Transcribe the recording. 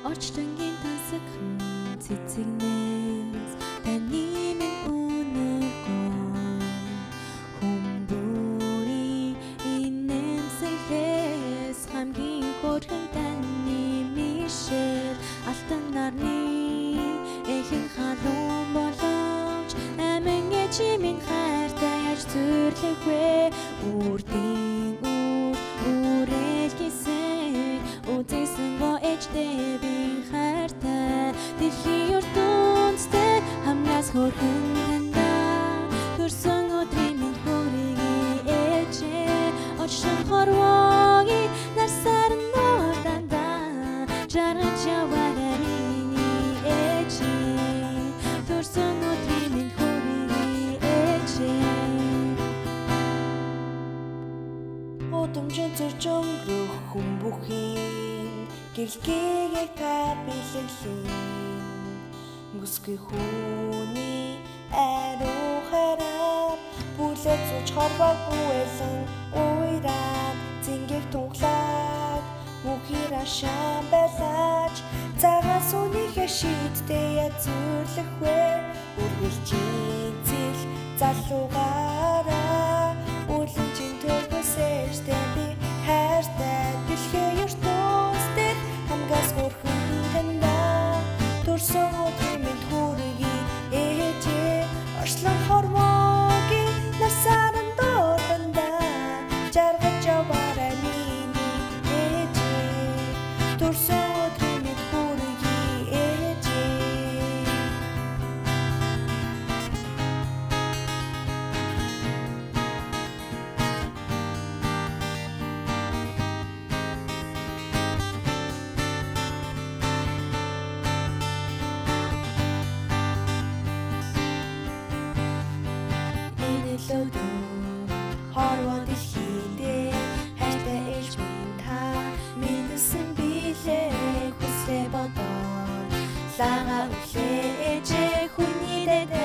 Орчлонгийн тансагхан цэцэгнээс таны минь үнэгүй хүмбүри инэмсэглээс хамгийн хөөрхөн таны мишэл алтан нарны эхэн халуун боловч амин эчи минь хайртай яаж зүрлэх вэ үрдийн үрэл гисэн үзсэн го ээжтэйбийн хайртай дэлхийн ертөнцтэй хамгаас хөөрхөн танда төрсөн өдрийн минь хүргэе ээжээ очсон хорвоги нарсарн норданда жаргаж яваарай миний ээжээ төрсөн өдрийн минь хүргэе ээжээ удамжин зурж өнгөрөх хүн бүхийн гэлгээгээ та бэлэглэн мөсгүй хүний ариу хараар бүлэт зурж хорвоо бүэлэн уйраад зингэх тунглаад мөхир ашаан байлаач цагаас үнийхээ шийдтэй язүрлэх вэ үргэлжийн зил залуугаараа үлэмжийн төлбөсэжтэй би хайртай дэлхийн ертөнцтэй хамгаас хөөрхөн танда төрсөн өдрийн минь хүргэе ээжээ орчлон хормогийн насааран дорданда жаргаж яваарай миний ээжээ төрсөн өдрийн минь хүргэе ээжээ хорвоо дэлхийдээ хайртай ээж минь та мэдсэн билээ хүслээ бодоо лага үлээ ээжээ хүний дэдэ